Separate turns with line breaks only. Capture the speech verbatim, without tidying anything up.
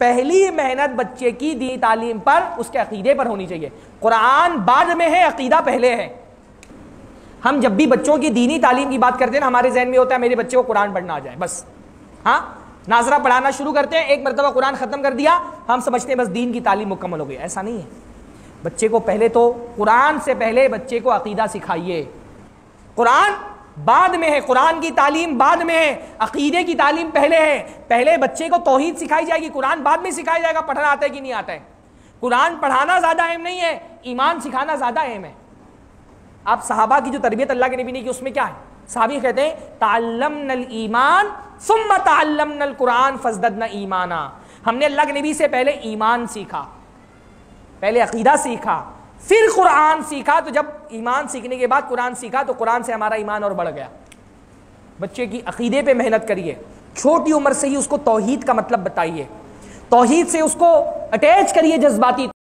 پہلی محنت بچے کی دینی تعلیم پر اس کے عقیدے پر ہونی چاہیے. قرآن بعد میں ہے, عقیدہ پہلے ہے. ہم جب بھی بچوں کی دینی تعلیم کی بات کرتے ہیں نا, ہمارے ذہن میں ہوتا ہے میرے بچے کو قرآن پڑھنا آ جائے بس. ہاں, ناظرہ پڑھانا شروع کرتے ہیں, ایک مرتبہ قرآن ختم کر دیا, ہم سمجھتے ہیں بس دین کی تعلیم مکمل ہو گئی. ایسا نہیں ہے. بچے کو پہلے تو قرآن سے پہلے بچے کو عقیدہ سکھائیے. قرآن بعد میں ہے, قرآن کی تعلیم بعد میں ہے, عقیدے کی تعلیم پہلے ہے. پہلے بچے کو توحید سکھائی جائے گی, قرآن بعد میں سکھایا جائے گا. پڑھنا آتا ہے کہ نہیں آتا ہے. قرآن پڑھانا زیادہ اہم نہیں ہے, ایمان سکھانا زیادہ اہم ہے. آپ صحابہ کی جو تربیت اللہ کے نبی نے کی اس میں کیا ہے؟ صحابی کہتے ہیں تعلمنا الایمان ثم تعلمنا القرآن فازددنا ایمانا. ہم نے اللہ کے نبی سے پہلے ایمان سیکھا, پہلے عقیدہ سیکھا, پھر قرآن سیکھا. تو جب ایمان سیکھنے کے بعد قرآن سیکھا تو قرآن سے ہمارا ایمان اور بڑھ گیا. بچے کی عقیدے پہ محنت کریے, چھوٹی عمر سے ہی اس کو توحید کا مطلب بتائیے, توحید سے اس کو اٹیچ کریے جذباتی